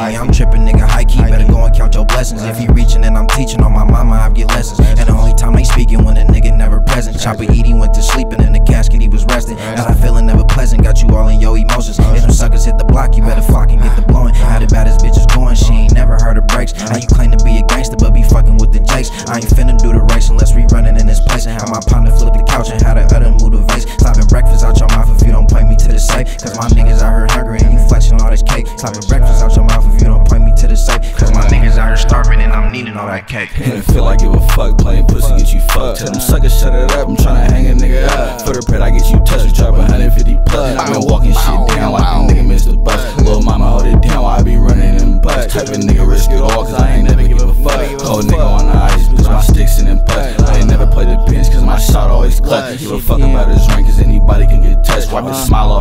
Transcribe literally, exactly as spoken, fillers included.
Yeah, I'm tripping, nigga, high key, better go and count your blessings. If you reaching and I'm teaching on my mama, I get lessons. And the only time they speaking when a nigga never present. Chopper eating, went to sleeping in the casket, he was resting. Got a feeling never pleasant, got you all in your emotions. If them suckers hit the block, you better flock and get the blowing. How the baddest bitches going, she ain't never heard of breaks. Now you claim to be a gangster, but be fucking with the jakes. I ain't finna do the race unless we running in this place. And have my partner flip the couch and how the other move the vase. Slapping breakfast out your mouth if you don't point me to the safe. Cause my niggas out here hungry and you flexing all this cake. Slapping breakfast out your mouth if you don't point me to the safe. Cause my niggas out here starving and I'm needing all that cake. And it feel like give a fuck, playing pussy get you fucked. Tell them suckers shut it up, I'm tryna hang a nigga up. For the bread I get you touched, we drop one hundred fifty plus. I been walking shit down like a nigga missed the bus. Lil' mama hold it down while I be running in bus. Type of nigga risk it all cause I ain't never give a fuck. Cold nigga on the ice, bitch my sticks in them putts. I ain't never played the bench cause my shot always clutch. Give a fuck about his rank cause anybody can get touched. Wipe a smile